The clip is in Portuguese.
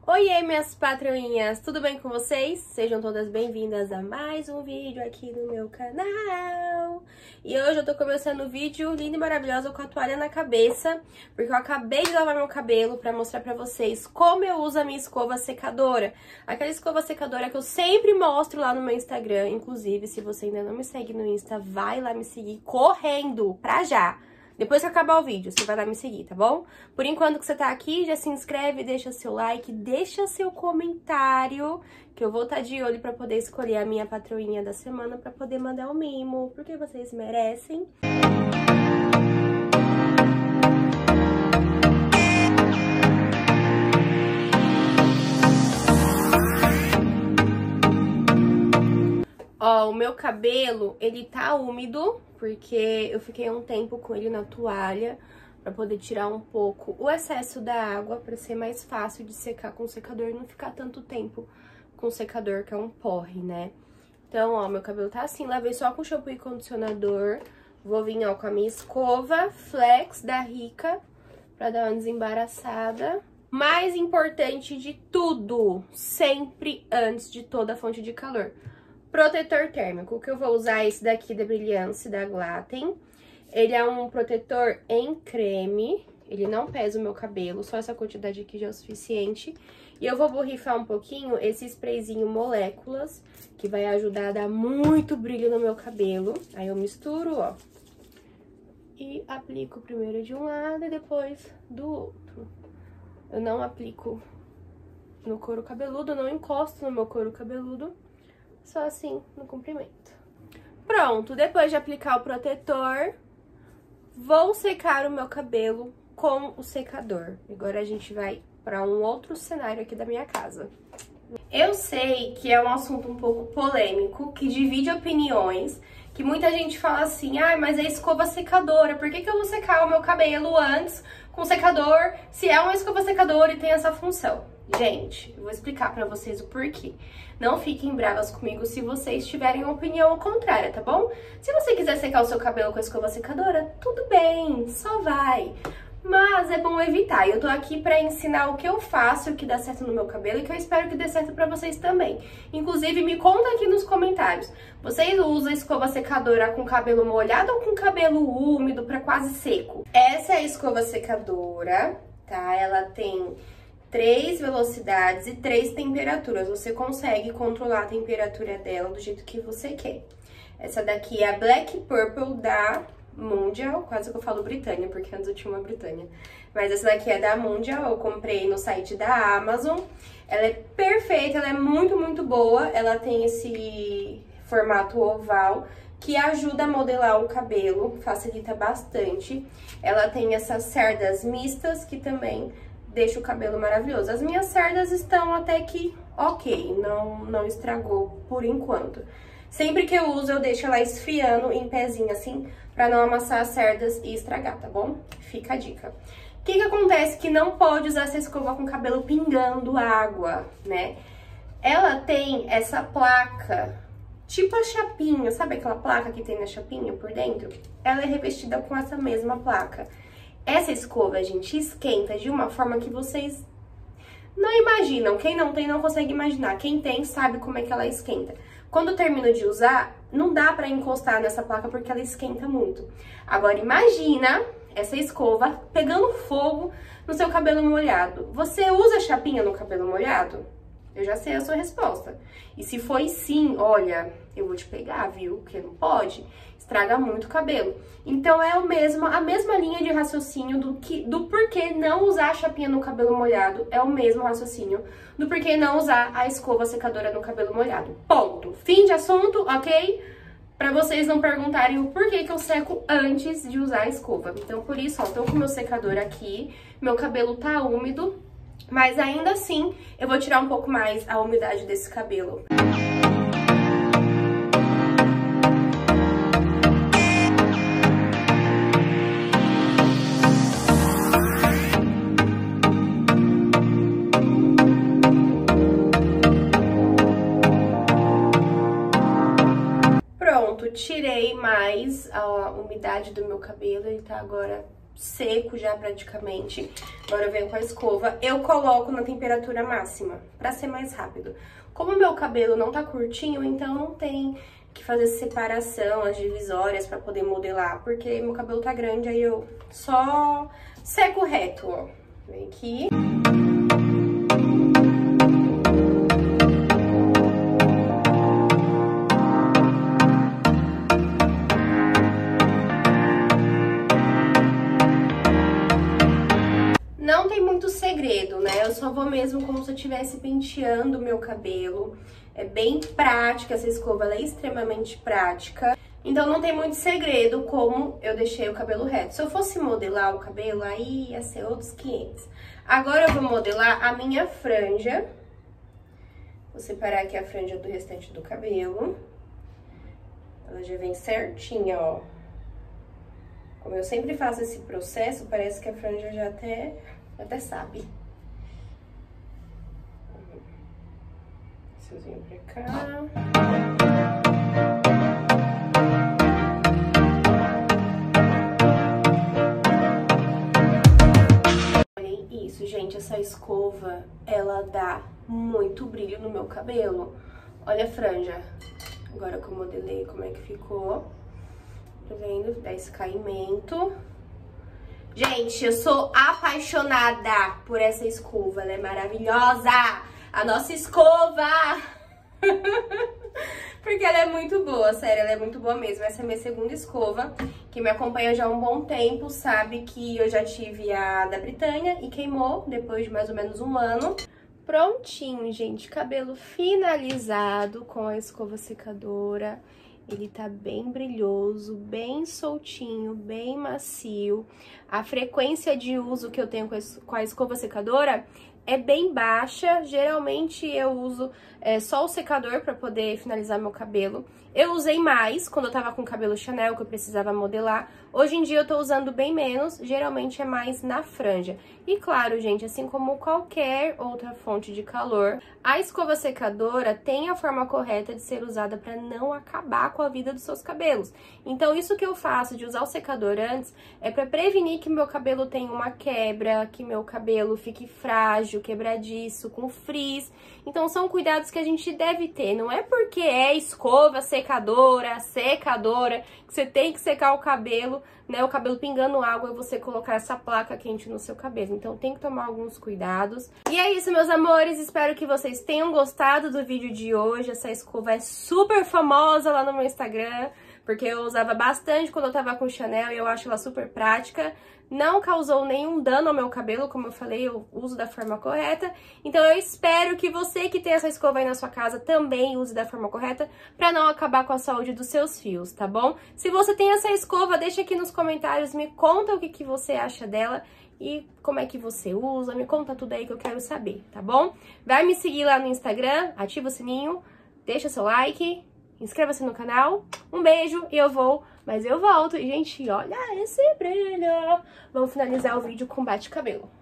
Oiê, minhas patroinhas, tudo bem com vocês? Sejam todas bem-vindas a mais um vídeo aqui no meu canal. E hoje eu tô começando o vídeo linda e maravilhosa com a toalha na cabeça, porque eu acabei de lavar meu cabelo pra mostrar pra vocês como eu uso a minha escova secadora. Aquela escova secadora que eu sempre mostro lá no meu Instagram. Inclusive, se você ainda não me segue no Insta, vai lá me seguir correndo, pra já! Depois que acabar o vídeo, você vai lá me seguir, tá bom? Por enquanto que você tá aqui, já se inscreve, deixa seu like, deixa seu comentário, que eu vou estar de olho pra poder escolher a minha patroinha da semana pra poder mandar um mimo, porque vocês merecem. Ó, o meu cabelo, ele tá úmido, porque eu fiquei um tempo com ele na toalha, pra poder tirar um pouco o excesso da água, pra ser mais fácil de secar com o secador e não ficar tanto tempo com o secador, que é um porre, né? Então, ó, meu cabelo tá assim, lavei só com shampoo e condicionador. Vou vir, ó, com a minha escova Flex da Rica, pra dar uma desembaraçada. Mais importante de tudo, sempre antes de toda a fonte de calor, protetor térmico. O que eu vou usar é esse daqui da Brilhance, da Glaten. Ele é um protetor em creme, ele não pesa o meu cabelo, só essa quantidade aqui já é o suficiente. E eu vou borrifar um pouquinho esse sprayzinho Moléculas, que vai ajudar a dar muito brilho no meu cabelo. Aí eu misturo, ó, e aplico primeiro de um lado e depois do outro. Eu não aplico no couro cabeludo, não encosto no meu couro cabeludo, só assim, no comprimento. Pronto, depois de aplicar o protetor, vou secar o meu cabelo com o secador. Agora a gente vai para um outro cenário aqui da minha casa. Eu sei que é um assunto um pouco polêmico, que divide opiniões, que muita gente fala assim, ah, mas é escova secadora, por que eu vou secar o meu cabelo antes com secador, se é uma escova secadora e tem essa função? Gente, eu vou explicar pra vocês o porquê. Não fiquem bravas comigo se vocês tiverem uma opinião contrária, tá bom? Se você quiser secar o seu cabelo com a escova secadora, tudo bem, só vai. Mas é bom evitar. Eu tô aqui pra ensinar o que eu faço, o que dá certo no meu cabelo e que eu espero que dê certo pra vocês também. Inclusive, me conta aqui nos comentários. Vocês usam escova secadora com cabelo molhado ou com cabelo úmido pra quase seco? Essa é a escova secadora, tá? Ela tem 3 velocidades e 3 temperaturas. Você consegue controlar a temperatura dela do jeito que você quer. Essa daqui é a Black Purple da Mundial, quase que eu falo Britânia, porque antes eu tinha uma Britânia. Mas essa daqui é da Mundial, eu comprei no site da Amazon. Ela é perfeita, ela é muito, muito boa. Ela tem esse formato oval que ajuda a modelar o cabelo, facilita bastante. Ela tem essas cerdas mistas que também deixa o cabelo maravilhoso. As minhas cerdas estão até que ok, não estragou por enquanto. Sempre que eu uso, eu deixo ela esfriando em pezinho assim, pra não amassar as cerdas e estragar, tá bom? Fica a dica. O que acontece que não pode usar essa escova com o cabelo pingando água, né? Ela tem essa placa, tipo a chapinha, sabe aquela placa que tem na chapinha por dentro? Ela é revestida com essa mesma placa. Essa escova, gente, esquenta de uma forma que vocês não imaginam. Quem não tem não consegue imaginar. Quem tem sabe como é que ela esquenta. Quando eu termino de usar, não dá pra encostar nessa placa porque ela esquenta muito. Agora, imagina essa escova pegando fogo no seu cabelo molhado. Você usa chapinha no cabelo molhado? Eu já sei a sua resposta. E se foi sim, olha, eu vou te pegar, viu? Porque não pode, estraga muito o cabelo. Então é a mesma linha de raciocínio do porquê não usar a chapinha no cabelo molhado. É o mesmo raciocínio do porquê não usar a escova secadora no cabelo molhado. Ponto. Fim de assunto, ok? Pra vocês não perguntarem o porquê que eu seco antes de usar a escova. Então, por isso, ó, tô com o meu secador aqui, meu cabelo tá úmido, mas ainda assim, eu vou tirar um pouco mais a umidade desse cabelo. Pronto, tirei mais a umidade do meu cabelo, ele tá agora seco já praticamente. Agora eu venho com a escova, eu coloco na temperatura máxima, pra ser mais rápido. Como o meu cabelo não tá curtinho, então não tem que fazer separação, as divisórias pra poder modelar, porque meu cabelo tá grande, aí eu só seco reto, ó. Vem aqui. Não tem muito segredo, né? Eu só vou mesmo como se eu estivesse penteando o meu cabelo. É bem prática, essa escova ela é extremamente prática. Então não tem muito segredo como eu deixei o cabelo reto. Se eu fosse modelar o cabelo, aí ia ser outros 500. Agora eu vou modelar a minha franja. Vou separar aqui a franja do restante do cabelo. Ela já vem certinha, ó. Como eu sempre faço esse processo, parece que a franja já até sabe. Fiozinho pra cá. Olhem isso, gente, essa escova, ela dá muito brilho no meu cabelo. Olha a franja. Agora que eu modelei como é que ficou. Tá vendo? Dá esse caimento. Gente, eu sou apaixonada por essa escova. Ela é maravilhosa! A nossa escova! Porque ela é muito boa, sério, ela é muito boa mesmo. Essa é a minha segunda escova. Quem me acompanha já há um bom tempo sabe que eu já tive a da Britânia e queimou depois de mais ou menos um ano. Prontinho, gente. Cabelo finalizado com a escova secadora. Ele tá bem brilhoso, bem soltinho, bem macio. A frequência de uso que eu tenho com a escova secadora é bem baixa. Geralmente eu uso só o secador pra poder finalizar meu cabelo. Eu usei mais quando eu tava com cabelo Chanel, que eu precisava modelar. Hoje em dia eu tô usando bem menos, geralmente é mais na franja. E claro, gente, assim como qualquer outra fonte de calor, a escova secadora tem a forma correta de ser usada para não acabar com a vida dos seus cabelos. Então isso que eu faço de usar o secador antes é para prevenir que meu cabelo tenha uma quebra, que meu cabelo fique frágil, quebradiço, com frizz. Então são cuidados que a gente deve ter, não é porque é escova secadora, que você tem que secar o cabelo, né, o cabelo pingando água e você colocar essa placa quente no seu cabelo. Então tem que tomar alguns cuidados. E é isso, meus amores, espero que vocês tenham gostado do vídeo de hoje. Essa escova é super famosa lá no meu Instagram, porque eu usava bastante quando eu tava com Chanel e eu acho ela super prática. Não causou nenhum dano ao meu cabelo, como eu falei, eu uso da forma correta. Então eu espero que você que tem essa escova aí na sua casa também use da forma correta pra não acabar com a saúde dos seus fios, tá bom? Se você tem essa escova, deixa aqui nos comentários, me conta o que você acha dela e como é que você usa, me conta tudo aí que eu quero saber, tá bom? Vai me seguir lá no Instagram, ativa o sininho, deixa seu like, inscreva-se no canal. Um beijo e eu vou, mas eu volto. E, gente, olha esse brilho. Vamos finalizar o vídeo com bate-cabelo.